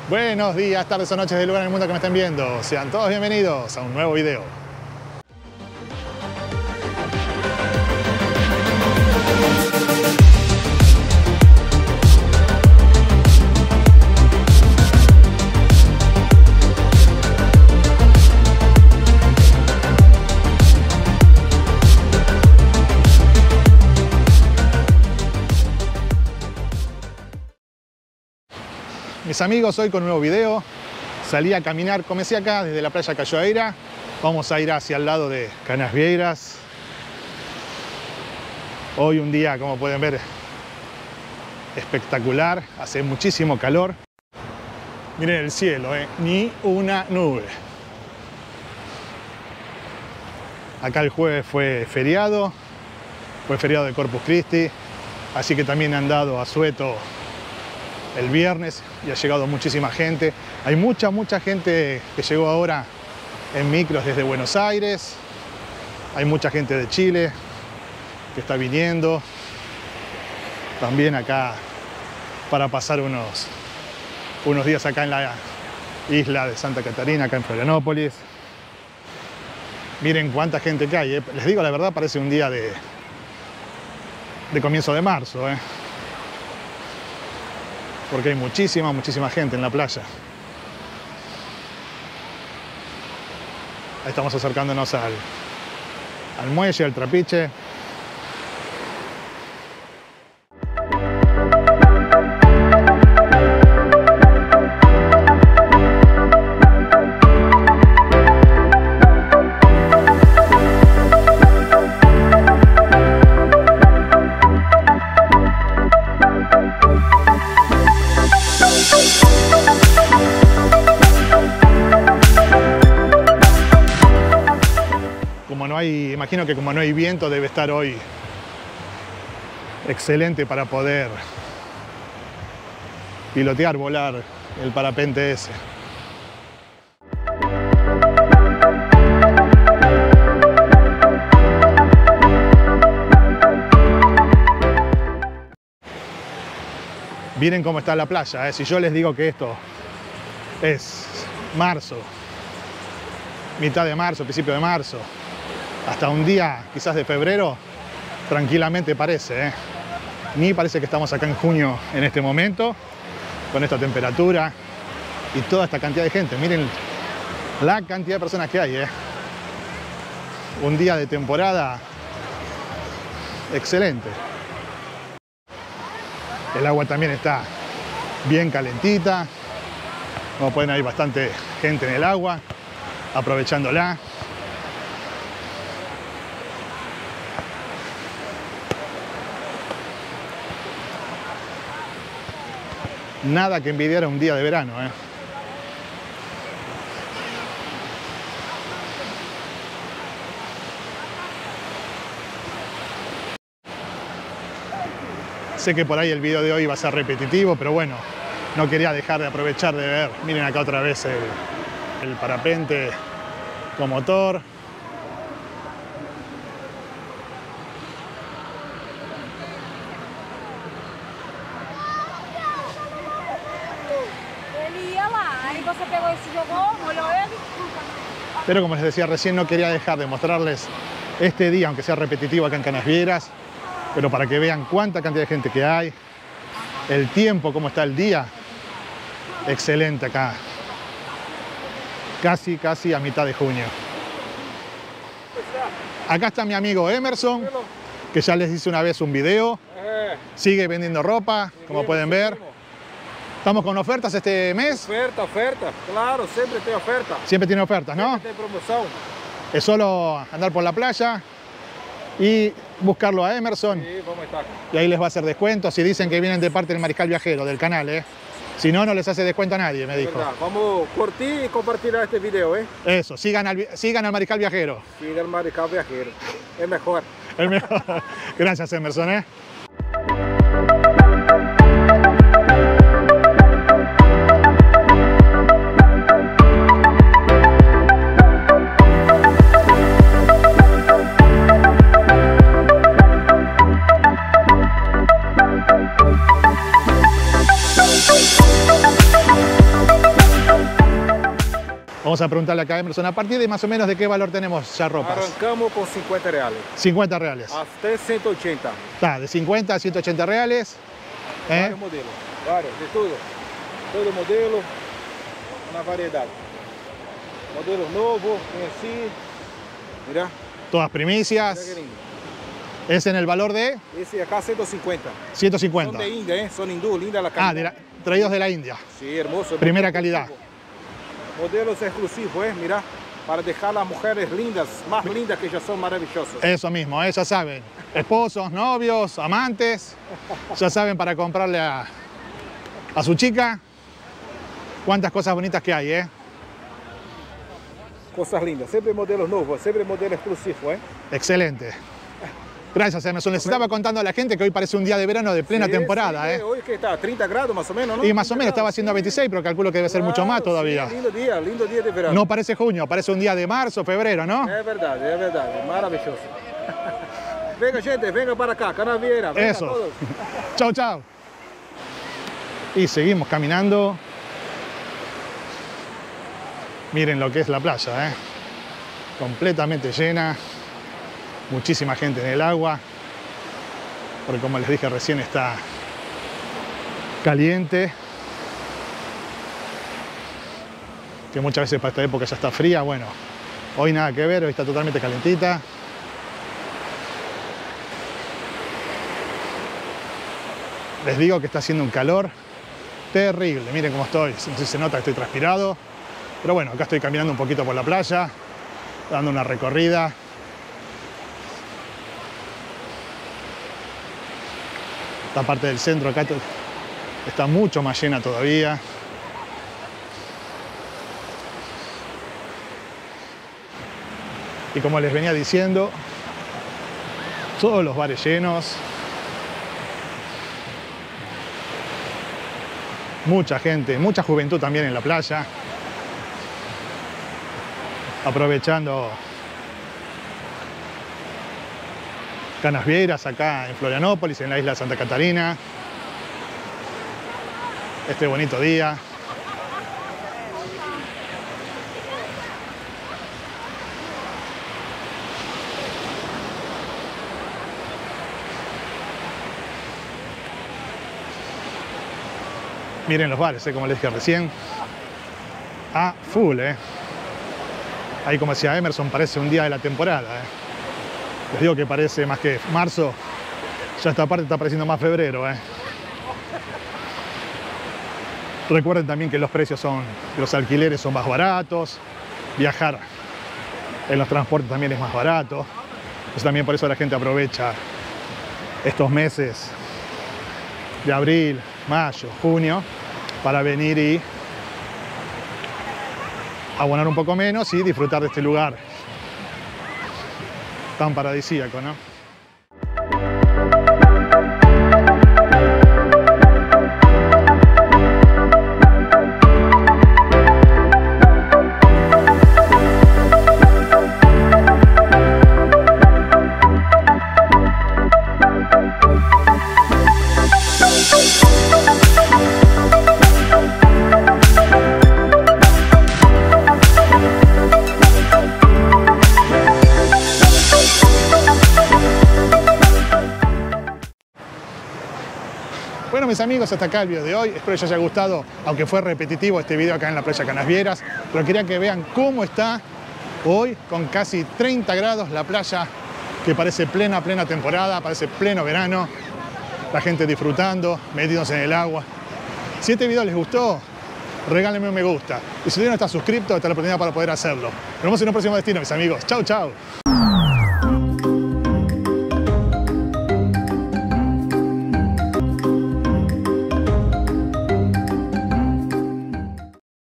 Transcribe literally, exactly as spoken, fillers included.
Buenos días, tardes o noches del lugar en el mundo que me estén viendo. Sean todos bienvenidos a un nuevo video. Mis amigos, hoy con un nuevo video. Salí a caminar, comencé acá desde la playa Cachoeira. Vamos a ir hacia el lado de Canasvieiras. Hoy un día, como pueden ver, espectacular. Hace muchísimo calor. Miren el cielo, ¿eh? Ni una nube. Acá el jueves fue feriado. Fue feriado de Corpus Christi. Así que también han dado asueto el viernes y ha llegado muchísima gente. Hay mucha, mucha gente que llegó ahora en micros desde Buenos Aires. Hay mucha gente de Chile que está viniendo. También acá para pasar unos, unos días acá en la isla de Santa Catarina, acá en Florianópolis. Miren cuánta gente que hay, ¿eh? Les digo la verdad, parece un día de, de comienzo de marzo, ¿eh? Porque hay muchísima, muchísima gente en la playa. Ahí estamos acercándonos al, al muelle, al trapiche. Como no hay, imagino que como no hay viento, debe estar hoy excelente para poder pilotear, volar el parapente ese. Miren cómo está la playa, ¿eh? Si yo les digo que esto es marzo, mitad de marzo, principio de marzo, hasta un día quizás de febrero, tranquilamente parece, ¿eh? Ni parece que estamos acá en junio en este momento, con esta temperatura y toda esta cantidad de gente. Miren la cantidad de personas que hay, ¿eh? Un día de temporada excelente. El agua también está bien calentita. Como pueden, hay bastante gente en el agua, aprovechándola. Nada que envidiar a un día de verano, ¿eh? Sé que por ahí el video de hoy va a ser repetitivo, pero bueno, no quería dejar de aprovechar de ver. Miren acá otra vez el, el parapente con motor. Pero como les decía recién, no quería dejar de mostrarles este día, aunque sea repetitivo acá en Canasvieiras, pero para que vean cuánta cantidad de gente que hay, el tiempo, cómo está el día, excelente acá. Casi, casi a mitad de junio. Acá está mi amigo Emerson, que ya les hice una vez un video. Sigue vendiendo ropa, como pueden ver. ¿Estamos con ofertas este mes? Oferta, oferta, claro, siempre tiene oferta. Siempre tiene ofertas, ¿no? Siempre tiene promoción. Es solo andar por la playa y buscarlo a Emerson. Sí, vamos a estar. Y ahí les va a hacer descuento si dicen que vienen de parte del Mariscal Viajero, del canal, ¿eh? Si no, no les hace descuento a nadie, me dijo. Verdad. Vamos a curtir y compartir este video, ¿eh? Eso, sigan al, sigan al Mariscal Viajero. Sigan al Mariscal Viajero, es mejor. El mejor. Gracias, Emerson, ¿eh? We'll be right back. Vamos a preguntarle acá a Emerson, ¿a partir de más o menos de qué valor tenemos ya ropas? Arrancamos con cincuenta reales. cincuenta reales. Hasta ciento ochenta. Está, de cincuenta a ciento ochenta reales. ¿Eh? Varios modelos, varios, de todo. Todo modelo, una variedad. Modelos nuevos, así. Mira. Todas primicias. Mira qué lindo. Es en el valor de Ese acá ciento cincuenta. ciento cincuenta. Son de India, ¿eh? Son hindú, linda la calidad. Ah, de la, traídos de la India. Sí, hermoso. Primera calidad. Modelos exclusivos, ¿eh? Mira, para dejar a las mujeres lindas, más lindas que ya son maravillosas. Eso mismo, ¿eh? Ya saben. Esposos, novios, amantes. Ya saben para comprarle a, a su chica. Cuántas cosas bonitas que hay, ¿eh? Cosas lindas, siempre modelos nuevos, siempre modelos exclusivos, ¿eh? Excelente. Gracias, Emerson. Les estaba contando a la gente que hoy parece un día de verano de plena Sí, temporada, sí, ¿eh? Hoy que está a treinta grados más o menos, ¿no? Y más o menos estaba Sí. haciendo veintiséis, pero calculo que debe ser mucho más Claro, todavía. Sí, lindo día, lindo día de verano. No parece junio, parece un día de marzo, febrero, ¿no? Es verdad, es verdad, maravilloso. Venga, gente, venga para acá, Canavieras, venga Eso. todos. Chau, chau. Y seguimos caminando. Miren lo que es la playa, ¿eh? Completamente llena. Muchísima gente en el agua. Porque como les dije recién, está caliente. Que muchas veces para esta época ya está fría. Bueno, hoy nada que ver, hoy está totalmente calentita. Les digo que está haciendo un calor terrible. Miren cómo estoy. No sé si se nota que estoy transpirado. Pero bueno, acá estoy caminando un poquito por la playa, dando una recorrida. Esta parte del centro acá está mucho más llena todavía. Y como les venía diciendo, todos los bares llenos. Mucha gente, mucha juventud también en la playa. Aprovechando Canasvieiras acá en Florianópolis, en la isla de Santa Catarina. Este bonito día. Miren los bares, ¿eh? Como les dije recién. A full, ¿eh? Ahí, como decía Emerson, parece un día de la temporada, ¿eh? Les digo que parece más que marzo. Ya esta parte está pareciendo más febrero, ¿eh? Recuerden también que los precios son, los alquileres son más baratos. Viajar en los transportes también es más barato. Entonces también por eso la gente aprovecha estos meses de abril, mayo, junio, para venir y abonar un poco menos y disfrutar de este lugar tan paradisíaco, ¿no? Bueno, mis amigos, hasta acá el video de hoy. Espero que les haya gustado, aunque fue repetitivo este video acá en la playa Canasvieiras. Pero quería que vean cómo está hoy, con casi treinta grados, la playa, que parece plena, plena temporada, parece pleno verano. La gente disfrutando, metidos en el agua. Si este video les gustó, regálenme un me gusta. Y si todavía no estás suscrito, esta es la oportunidad para poder hacerlo. Nos vemos en un próximo destino, mis amigos. Chau, chau.